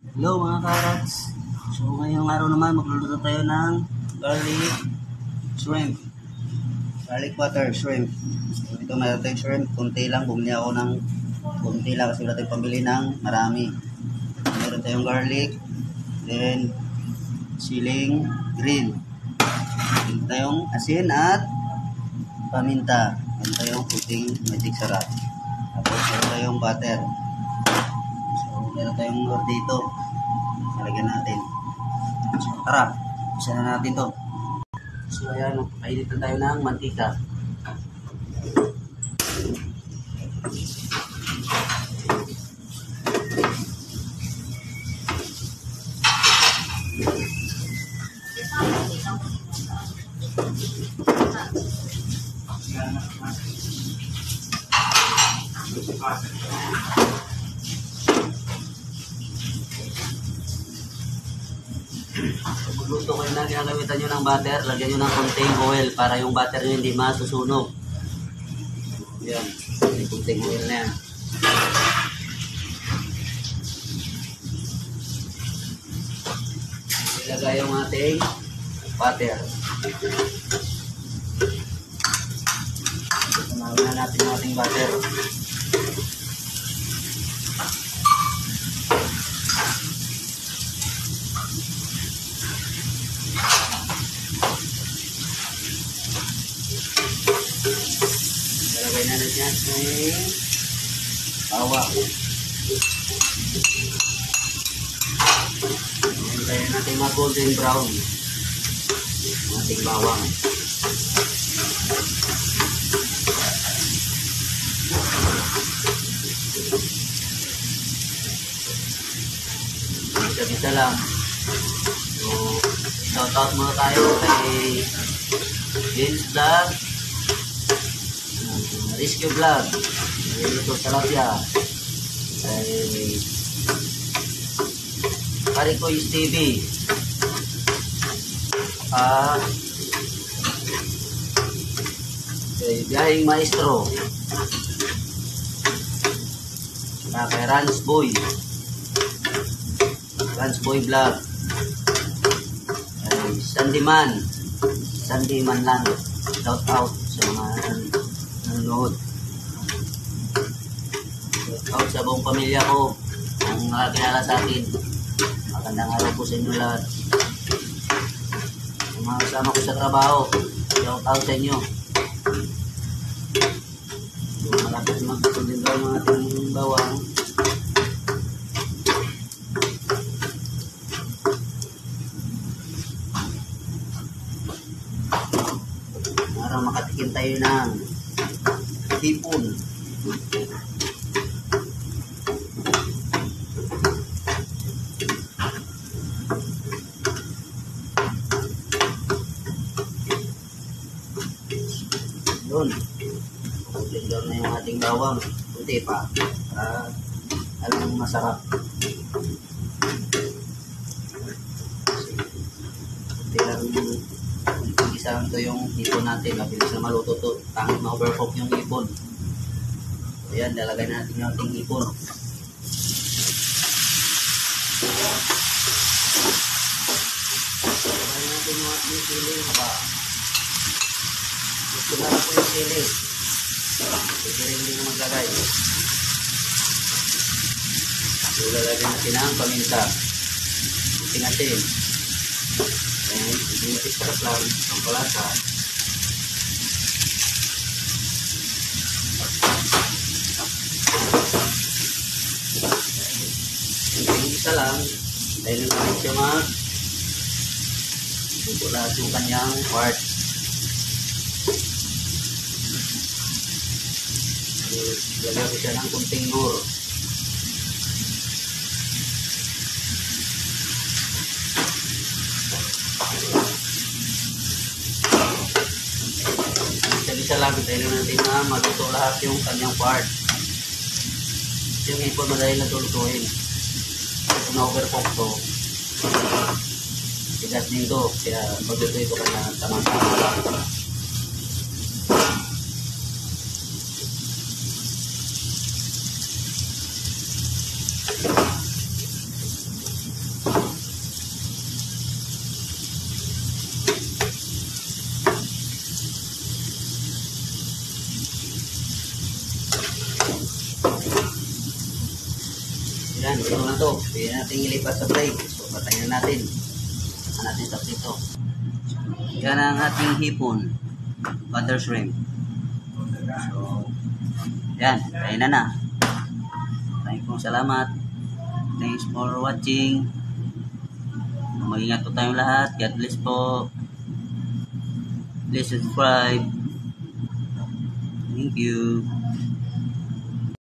Hello mga karats. So ngayong araw naman magluluto tayo ng garlic shrimp. Garlic butter shrimp. So ito mayroon tayong shrimp. Kunti lang. Bumili ako ng kunti lang kasi wala tayong pambili ng marami. Mayroon tayong garlic. Then siling green. Mayroon tayong asin at paminta. Mayroon tayong puting magic sarap. Tapos mayroon tayong butter. So mayroon tayong lord dito. Lagyan natin. So, tara, isa na natin to. So ayan, kainit na tayo ng mantika. Magluto kayo na, ginagamitan nyo ng butter, lagyan nyo ng konting oil para yung butter nyo hindi masusunog. Yan, yung konting oil na yan. Ilagay yung ating butter. Samahin na natin yung ating butter. Ilagay na natin yung bawang. Ilagay natin mga golden brown yung ating bawang. Isa-isa lang. So, shoutout muna tayo kay Vince Vlog, Rescue Vlog, ito Salapia, kay Parikoy TV, kay Biyahing Maestro, kay Rans Boy Vlog, kay Sandy Man lang, shout out sa mga nanonood. Shout out sa buong pamilya ko, ang nakakilala sa akin. Magandang araw po sa inyo lahat. Sa mga kasama ko sa trabaho, shout out sa inyo. Malapit magpapagin daw ng ating bawang. Para makatikim tayo ng hipon. Yun. Putin doon na yung ating bawang. Puti pa. Alam mo masarap. Puti lang isa lang ito yung hipon natin. Mabilis na maluto ito. Tangit ma-overcook yung hipon. So yan, lalagay natin yung ating hipon. Lalagay natin yung ating sili. Gusto na lang po yung sili. Sige rin din na maglagay. So lalagay natin ang paminta. Tingin natin. And hindi natin sarap lang ang palasa. Yung isa lang, dahil natin siya mag-lahat yung kanyang part. Lagyan ko siya ng kunting nur. Isa lang, tayo natin na matuto lahat yung kanyang part. Yung hipon madali na tulutuin. Kung na-overcook to, tigas din to. Kaya magluto ito kaya tamang-tama lang. ito na to. Pwede natin ilipat sa brake. So, patayin natin. Saka natin sa dito. Yan ang ating hipon. Butter shrimp. So, yan. Kainan na. Maraming pong salamat. Thanks for watching. Mag-ingat po tayong lahat. God bless po. Please subscribe. Thank you.